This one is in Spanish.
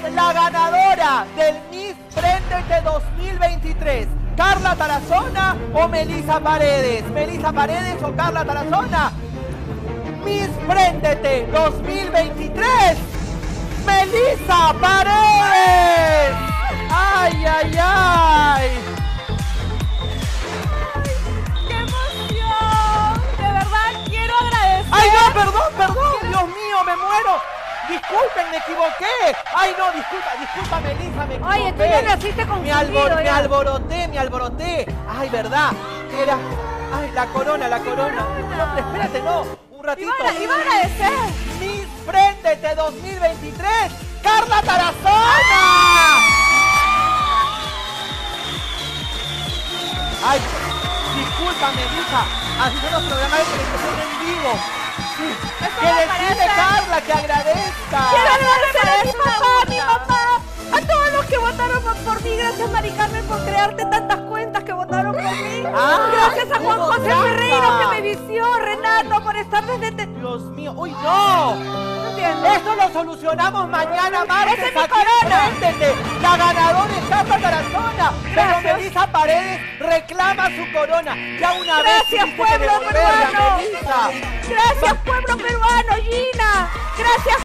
la ganadora del Miss Préndete 2023? ¿Carla Tarazona o Melissa Paredes? ¿Melissa Paredes o Carla Tarazona? Miss Préndete 2023, Melissa Paredes. ¡Ay, ay, ay! ¡Qué emoción! De verdad, quiero agradecer. ¡Ay, no! ¡Perdón! ¡Dios mío, me muero! Disculpen, me equivoqué. ¡Ay, no! Disculpa, Melissa, me equivoqué. Oye, tú ya naciste confundido. Me alboroté. ¡Ay, verdad! Era... ¡Ay, la corona! No, pero espérate, no. Un ratito. Iba a agradecer. Miss Préndete 2023, Carla Tarazona. Ay, discúlpame, hija. Haciendo programas de televisión en vivo. Eso Que me decide parece. Carla, que agradezca. Quiero agradecer a mi papá, a todos los que votaron por mí. Gracias, Mari Carmen, por crearte tantas cuentas que votaron por mí. Gracias a Juan hubo José trampa. Ferreiro que me vició, Renato, por estar desde... Dios mío, uy, no. No entiendo. Esto lo solucionamos mañana martes. ¡Esa es mi aquí corona! en Préndete. La ganadora es Carla Tarazona. Pero Gracias. Melissa Paredes reclama su corona. Ya una Gracias, vez. pueblo peruano. Melissa. Gracias, pueblo peruano, Gina. Gracias.